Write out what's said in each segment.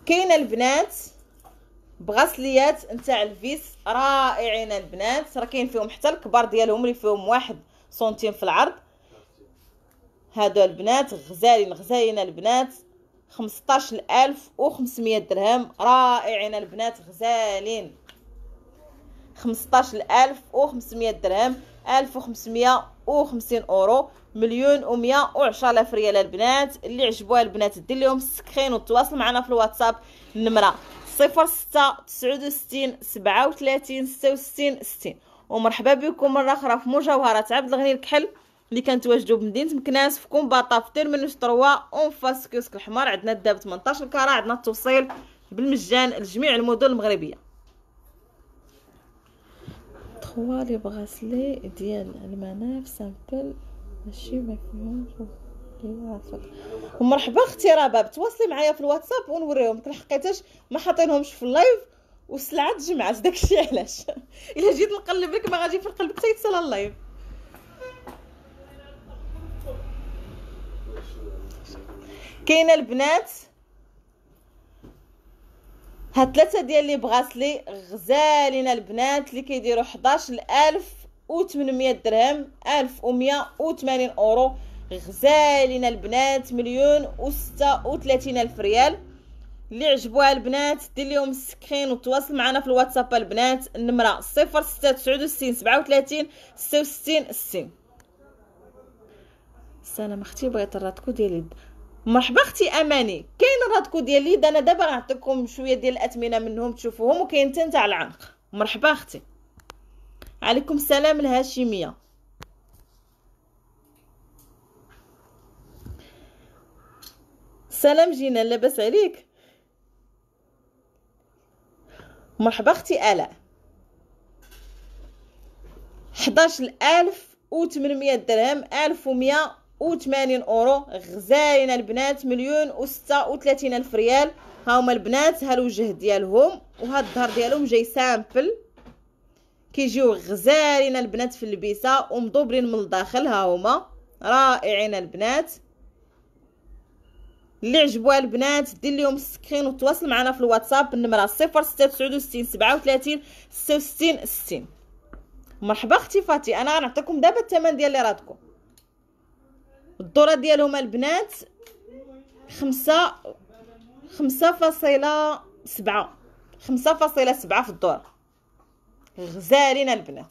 كاينه البنات بغاسليات نتاع الفيس رائعين البنات، راه كاين فيهم حتى الكبار ديالهم اللي فيهم 1 سنتيم في العرض. هادو البنات غزالين غزالين البنات، 15500 درهم، رائعين البنات غزالين. 15500 درهم، 1550 اورو، 1,110,000 ريال البنات. اللي عجبوها البنات دير لهم السكرين وتواصل معنا في الواتساب النمره 06 69 37 66 60. ومرحبا بكم مره اخرى في مجوهرات عبد الغني الكحل اللي كنتواجدوا بمدينه مكناس في كومباطا في تيرمينوس 3 اون فاس كيوسك الحمار. عندنا الداب 18 كاره، عندنا التوصيل بالمجان لجميع المدن المغربيه. خوالي بغاسلي ديال المناف سامبل ماشي ما فيهمش. ومرحبا اختي رباب، تواصلي معايا في الواتساب ونوريهم لحقيتاش ما حاطينهمش في اللايف والسلعه تجمعات، داكشي علاش الا جيت نقلب لك ما غادي في قلبك حتى يتصل اللايف. كاينه البنات هاد 3 ديال لي بغاسلي غزالين البنات اللي كيديروا 11800 درهم، 1180 اورو، غزالين البنات، 1,036,000 ريال. اللي عجبوها البنات دير لهم السكرين وتواصل معنا في الواتساب البنات النمره 0669 37 66 60. سلام اختي، بغيت الراتكو ديال اليد. مرحبا اختي اماني، كاين الراتكو ديال اليد، انا دابا غنعطيكم شويه ديال الاثمنه منهم تشوفوهم، وكاين حتى نتاع العنق. مرحبا اختي، عليكم السلام الهاشميه. سلام جينا، لاباس عليك؟ مرحبا اختي الاء. 11800 درهم، 1180 اورو، غزالين البنات، 1,036,000 ريال. هاهما البنات، ها الوجه ديالهم وهاد الظهر ديالهم جاي سامبل، كيجيو غزالين البنات في اللبسه ومضوبرين من الداخل. هاهما رائعين البنات. اللي عجبوها البنات دير لهم السكرين وتواصل معنا في الواتساب النمره 0669 37 66 60. مرحبا اختي فاتي، انا غنعطيكم دابا الثمن ديال لي راتكم. الدوره ديالهم البنات 5.7 في الدوره، غزالين البنات.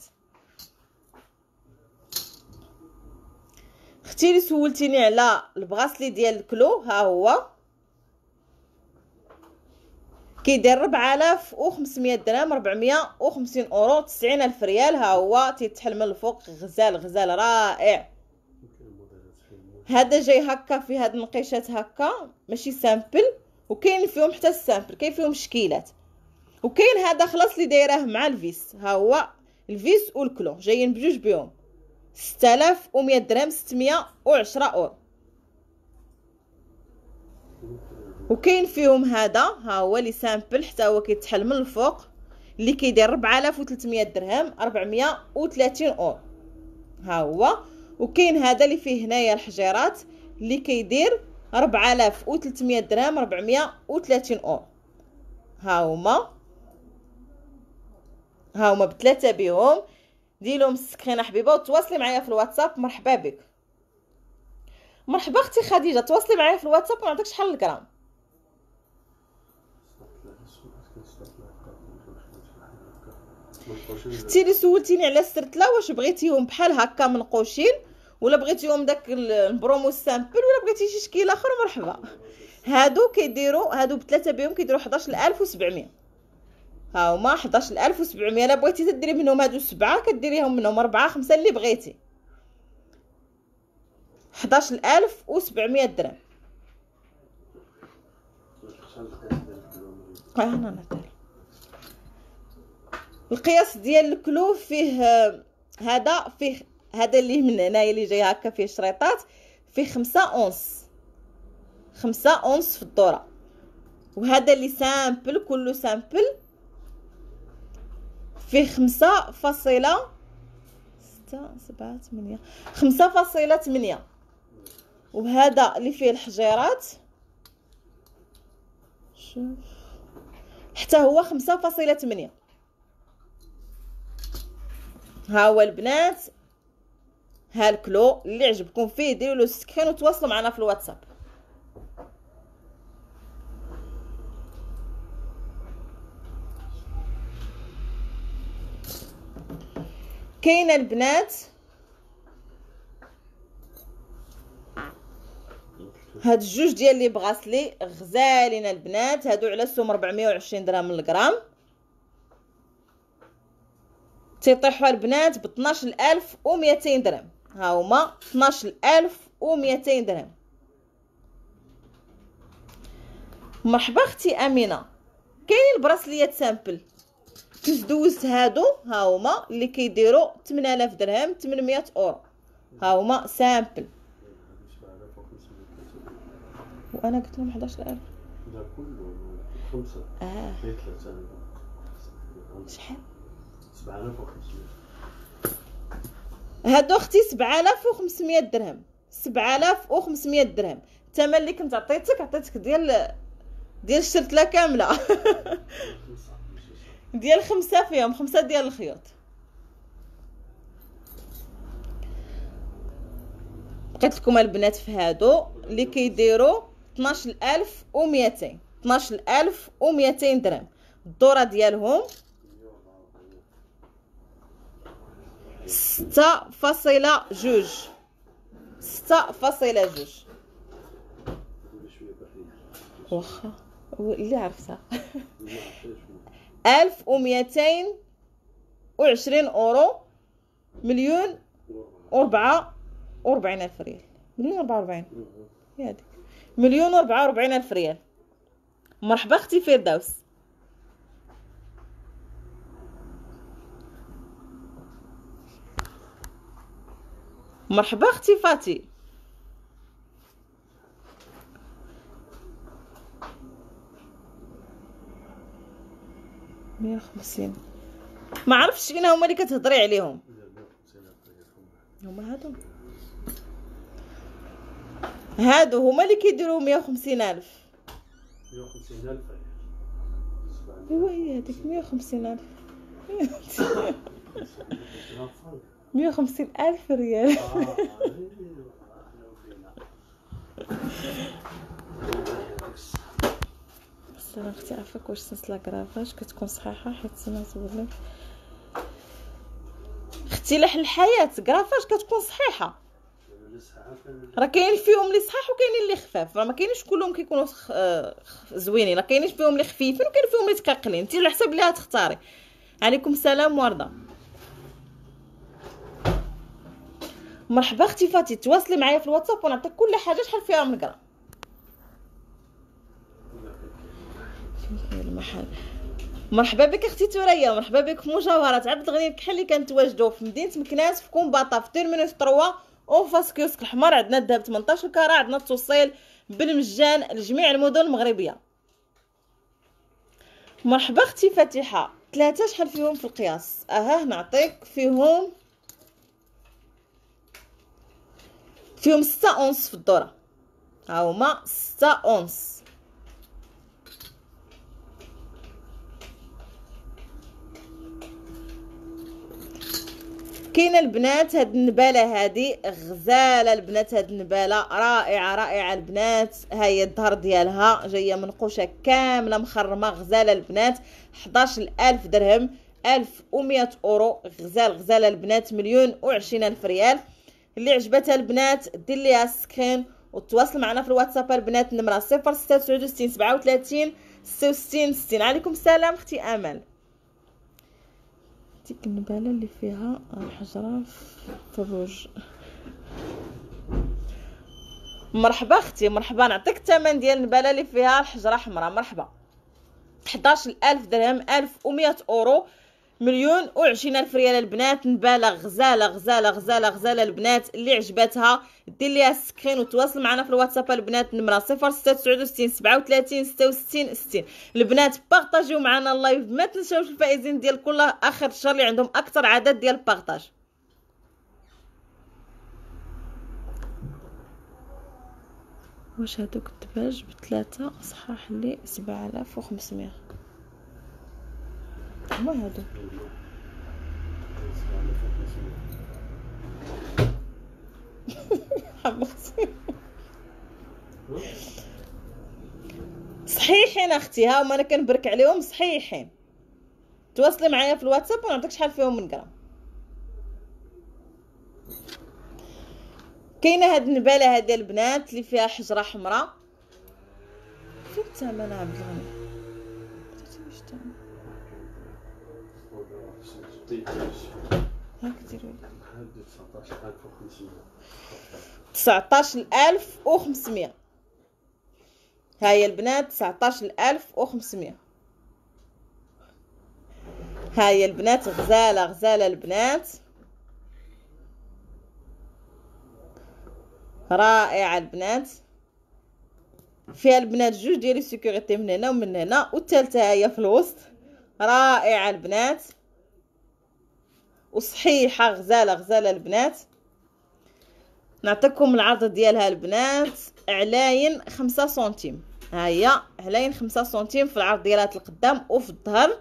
اختي اللي سولتيني على البغاسلي ديال الكلو، ها هو كيدير 4500 درهم، 450 اورو، 90,000 ريال. ها هو تيتحل من الفوق، غزال غزال رائع. هذا جاي هكا في هاد النقيشات هكا ماشي سامبل، وكاين فيهم حتى السامبل، كاين فيهم شكيلات. وكاين هذا خلاص اللي دايراه مع الفيس، ها هو الفيس والكلو جايين بجوج بهم، 6100 درهم، 610 اورو. وكاين فيهم هذا ها هو اللي سامبل، حتى هو كيتحل من الفوق، اللي كيدير 4300 درهم، 430 اورو. ها هو. وكاين هذا اللي فيه هنايا الحجيرات اللي كيدير 4300 درهم، 430 اورو. ها هما بثلاثه بهم. ديرلهم السكرين حبيبه وتواصلي معايا في الواتساب. مرحبا بك. مرحبا اختي خديجه، تواصلي معايا في الواتساب ونعطيك شحال الغرام. اختي اللي سولتيني على السرتله، واش بغيتيهم بحال هكا منقوشين ولا بغيتيهم داك البرومو سامبل ولا بغيتي شي شكل اخر؟ مرحبا. هادو كيديروا، هادو بثلاثه بهم كيديروا 11700. ها هما 11700. الا بغيتي تديري منهم هادو 7 كديريهم منهم 4 5 اللي بغيتي. 11700 درهم. انا نعطيك القياس ديال الكلو. فيه هذا، فيه هذا اللي من هنايا اللي جاي هكا فيه شريطات، فيه 5 اونص، 5 اونص في الدوره. وهذا اللي سامبل، كله سامبل، فيه 5.8. وهذا اللي فيه الحجيرات نشوف حتى هو 5.8. ها هو البنات، ها الكلو اللي عجبكم فيه ديروا له سكرين وتواصلوا معنا في الواتساب. كاينه البنات هاد الجوج ديال لي بغاسلي غزالين البنات، هادو على سوم 420 درهم للغرام، تيطيحوا البنات ب 12200 درهم. ها هما 12200 درهم. مرحبا اختي امينه. كاينين البراسليات سامبل كنت دوزت هادو، ها هما اللي كيديروا 8000 درهم 800 اورو. ها هما سامبل، وانا قلت لهم 11000. هذا كله 5 في 3 شحال 7500. هادو اختي 7500 درهم. 7500 درهم الثمن اللي كنت عطيتك ديال الشرتله كامله. ديال 5 فيهم 5 ديال الخيوط. بقيت لكم البنات في هادو اللي كيديروا 12200 12200 درهم. الدوره ديالهم 6.2 6.2. واخا اللي عرفتها. 1220 اورو، 1,044,000 ريال. 1,044,000 يا ديك 1,044,000 ريال. مرحبا اختي فردوس. مرحبا اختي فاتي. مية وخمسين. ما عرفتش شكون هما اللي كتهضري عليهم. هما هادو هما اللي كيديروا 150,000. 150,000 ايوا هي هذيك 150,000. 150,000 ريال. بس انا اختي عافاك واش سلسله كرافاج كتكون صحيحه، حيت سمعت بلي اختي لحن الحياه كرافاج كتكون صحيحه. راه كاين فيهم اللي صحاح وكاينين اللي خفاف، راه ما كاينينش كلهم كيكونوا زوينين، راه كاينين فيهم اللي خفيفين وكاين فيهم اللي تكاقلين. انت على حسب اللي غتختاري. عليكم السلام ورده. مرحبا اختي فاتي، تواصلي معايا في الواتساب ونعطيك كل حاجه شحال فيها من غرام. المحل. مرحبا بك اختي ثريا، مرحبا بك في مجوهرات عبد الغني الكحل اللي كنتواجدوا في مدينه مكناس في كومباطا في تيرمينوس 3 او فاس كيوسك الحمر. عندنا الذهب 18 كاره، عندنا التوصيل بالمجان لجميع المدن المغربيه. مرحبا اختي فاتحه. 3 شحال فيهم في القياس؟ نعطيك فيهم 6 اونص في الذره. ها هما 6 اونص. كاينه البنات هاد النباله هادي غزاله البنات، هاد النباله رائعه رائعه البنات. ها هي الظهر ديالها جايه منقوشه كامله مخرمه، غزاله البنات. 11,000 درهم 1100 اورو. غزاله البنات. 1,020,000 ريال. اللي عجبتها البنات دير ليها سكرين وتواصل معنا في الواتساب البنات. النمره 0669 37 66 60. عليكم السلام اختي امل. ديك النباله اللي فيها الحجره في الروج. مرحبا اختي، مرحبا. نعطيك الثمن ديال النباله اللي فيها الحجره حمراء. مرحبا. 11,000 درهم 1100 اورو. 1,020,000 ريال البنات. نباله غزاله البنات. اللي عجبتها دير ليها سكرين وتواصل معنا في الواتساب البنات. النمره 0669 37 66 60. البنات بارطاجيو معنا اللايف، ما تنساوش الفائزين ديال كل اخر الشهر اللي عندهم اكثر عدد ديال البارطاج. واش هادوك الدباج بثلاثة صحاح لي 7500 هما هادو. 7500. حمقتي. صحيحين اختي، ها هما انا كنبرك عليهم صحيحين. تواصلي معايا في الواتساب ونعطيك شحال فيهم من غرام. كاينه هاد النباله هادي البنات اللي فيها حجره حمراء. فين الثمن عبد الغني؟ واش الثمن؟ هاك ديروا لي 19500. ها هي البنات 19500. ها هي البنات غزاله غزاله البنات، رائعه البنات. فيها البنات جوج ديال السيكوريتي من هنا ومن هنا، والثالثه هي في الوسط. رائعه البنات وصحيحه، غزاله غزاله البنات. نعطيكم العرض ديالها البنات، علاين 5 سنتيم. ها هي علاين 5 سنتيم في العرض ديالها القدام وفي الظهر.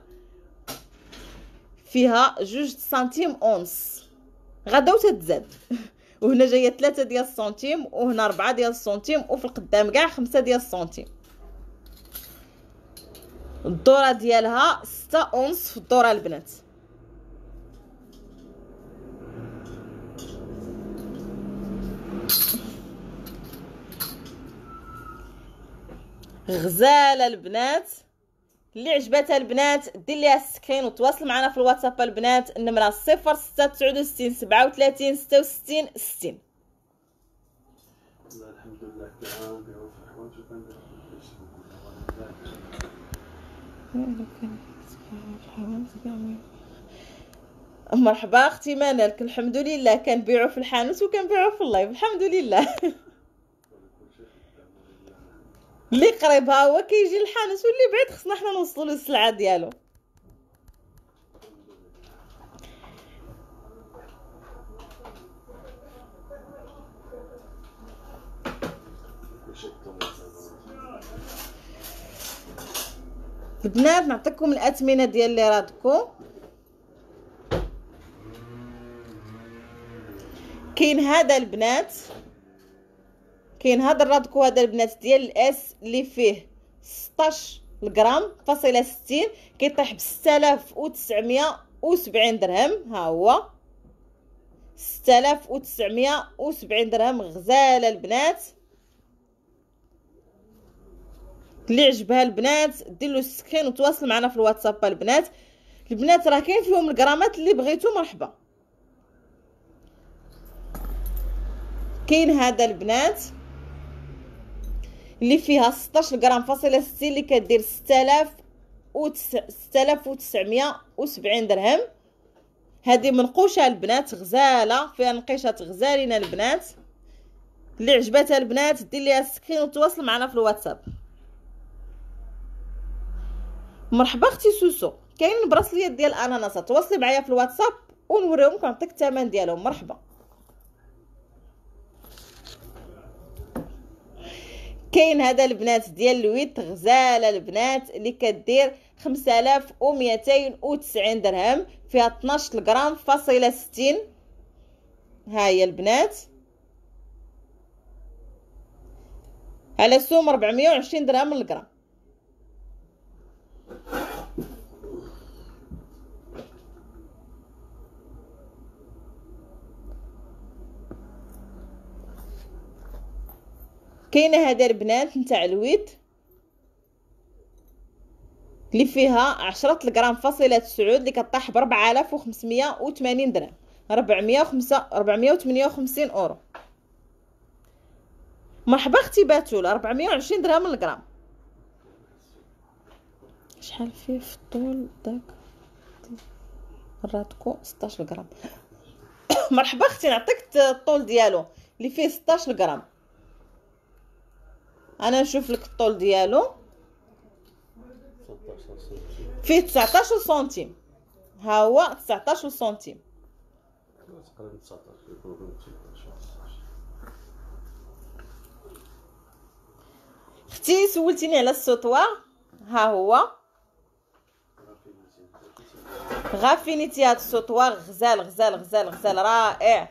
فيها 2 سنتيم اونص غدا وتتزاد. وهنا جايه 3 ديال السنتيم، وهنا 4 ديال السنتيم، وفي القدام كاع 5 ديال السنتيم. الدوره ديالها 6 اونص في الدوره البنات. غزاله البنات. اللي عجبتها البنات دير ليها السكرين وتواصل معنا في الواتساب البنات، النمره 0669 37 66 60. الحمد لله كنبيعو في الحوايج وكنبيعو في مرحبا اختي منالك، الحمد لله كنبيعو في الحانوت وكنبيعو في اللايف الحمد لله. اللي قريب ها هو كيجي للحانوت، واللي بعيد خصنا حنا نوصلوا له السلعه ديالو. البنات نعطيكم الاثمنه ديال اللي رادكو. كاين هذا البنات، كاين هذا الرادكو هذا البنات ديال الاس اللي فيه 16 غرام فاصله 60، كيطيح ب 6970 درهم. ها هو 6970 درهم. غزاله البنات. اللي عجبها البنات دير له السكرين وتواصل معنا في الواتساب البنات. البنات راه كاين فيهم الغرامات اللي بغيتو مرحبا. كاين هذا البنات اللي فيها 16 غرام فاصله 60 اللي كدير 6970 درهم. هذه منقوشه البنات، غزاله فيها نقيشات غزالين البنات. اللي عجبتها البنات دير ليها السكرين وتواصل معنا في الواتساب. مرحبا اختي سوسو. كاين براسليات ديال الاناناسات، تواصلي معايا في الواتساب ونوريهم ونعطيك الثمن ديالهم. مرحبا. كاين هذا البنات ديال الويت، غزاله البنات اللي كدير 5290 درهم، فيها 12 غرام فاصله 60. ها هي البنات على سوم 420 درهم للغرام. كاينه هذا البنات نتاع الويت اللي فيها 10 غرام فاصله 9 اللي كطيح ب 4580 درهم، 458 اورو. مرحبا اختي باتول، 420 درهم للغرام. شحال فيه في الطول داك راتكو 16 غرام. مرحبا اختي، نعطيك الطول ديالو اللي فيه 16 غرام. انا نشوف لك الطول ديالو فيه 19 سنتيم. ها هو 19 سنتيم. اختي سولتيني على السوطوار، ها هو غافينيتي. هاد السوطوار غزال غزال غزال غزال رائع.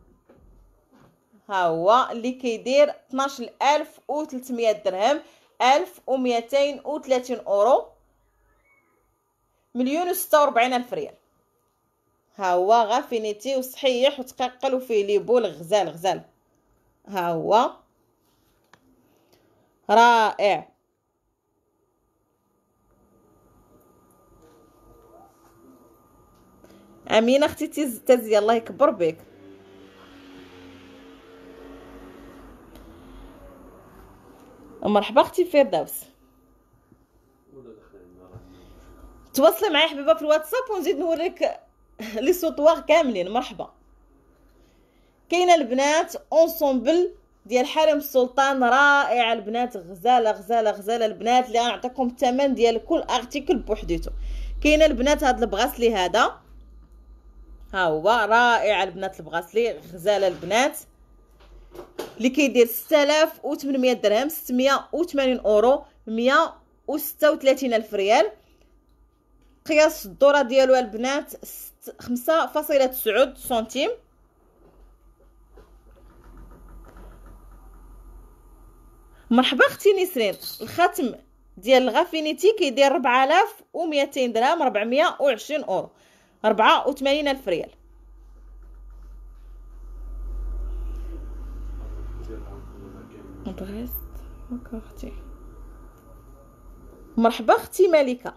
ها هو اللي كيدير 12300 درهم، 1230 اورو، 1,046,000 ريال. ها هو غافينيتي وصحيح وتقلقل وفيه لي بول غزال غزال. ها هو رائع. امينه اختي تزي الله يكبر بك. مرحبا اختي فردوس. تواصلي معايا حبيبه في الواتساب ونزيد نوريك لي سوطوار كاملين. مرحبا. كاينه البنات اونسومبل ديال حريم السلطان رائعه البنات، غزاله غزاله غزاله البنات، اللي غنعطيكم الثمن ديال كل ارتيكل بوحديته. كاينه البنات هاد البغاسلي هذا، ها هو رائع البنات، البغاسلي غزاله البنات، اللي كيدير 6800 درهم، 680 اورو، 136,000 ريال. قياس الدوره ديالو البنات 5.9 سنتيم. مرحبا اختي نسرين. الخاتم ديال الغافينيتي كيدير 4200 درهم، 420 اورو، 84,000 ريال. اختي مرحبا اختي ملكه.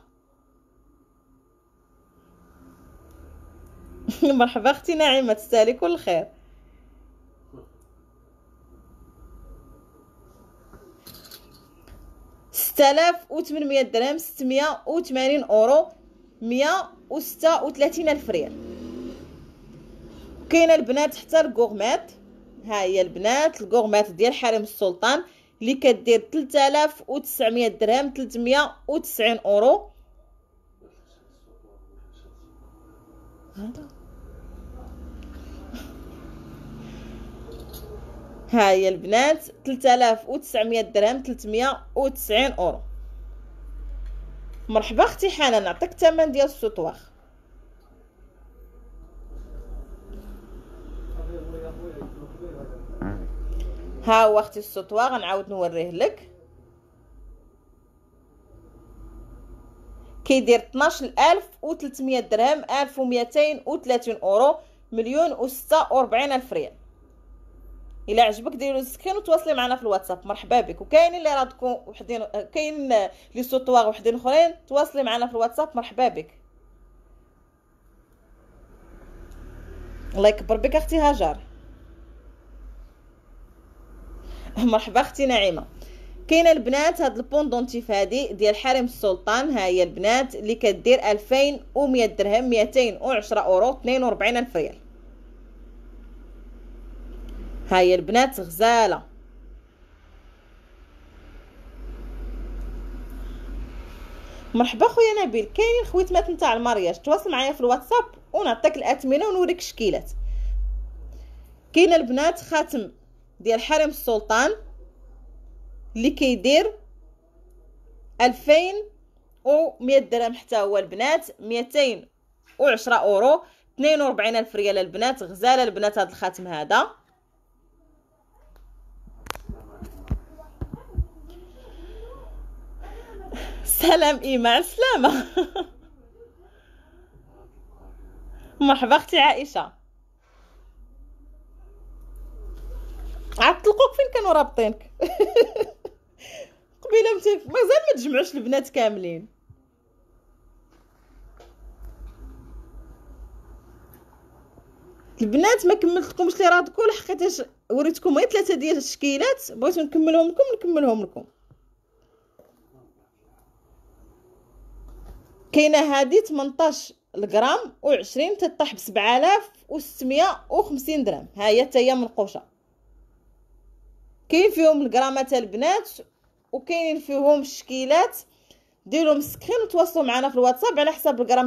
مرحبا اختي ناعمه، تستاهلي كل خير. $6,800 درهم، 680 اورو، 136,000 ريال. كاينه البنات حتى الكورمات، ها هي البنات الكورمات ديال حريم السلطان اللي كدير 3,900 درهم، 390 اورو. ها هي البنات 3,900 درهم، 390 اورو. مرحبا اختي حنان، نعطيك الثمن ديال السوطوار. ها هو اختي السوطوار، غنعاود نوريه لك. كيدير 12,300 درهم، 1,230 اورو، 1,046,000 ريال. الا عجبك ديروا سكرين وتواصلي معنا في الواتساب. مرحبا بك. وكاين اللي راه وحدين، كاين لي سوطوار وحدين اخرين، تواصلي معنا في الواتساب. مرحبا بك. الله يكبر بك اختي هاجر. مرحبا اختي نعيمه. كاينه البنات هاد البوندونتيف هادي ديال حريم السلطان، ها هي البنات اللي كدير 2,100 درهم، 210 اورو، 42,000 ريال. ها هي البنات غزاله. مرحبا خويا نبيل. كاينين خويتمات نتاع المارياج، تواصل معايا في الواتساب ونعطيك الاثمنه ونوريك الشكيلات. كاينه البنات خاتم ديال حريم السلطان اللي كيدير 2,100 درهم حتى هو البنات، 210 اورو، 42,000 ريال البنات. غزاله البنات هذا الخاتم هذا. سلام ايما، السلامه. مرحبا اختي عائشه. عطلقوك فين كانوا رابطينك؟ قبيله مازال ما تجمعوش البنات كاملين. البنات ما كملتلكمش لي رادكو، لحقيتاش وريتكم غير 3 ديال التشكيلات، بغيت نكملهم لكم. كاينه هذه 18 غرام و20 تطيح ب 7,650 درهم. ها هي حتى هي منقوشه. كاين فيهم الغرامات البنات وكاينين فيهم الشكيلات. ديروا مسكرين وتواصلوا معنا في الواتساب على حساب الغرام.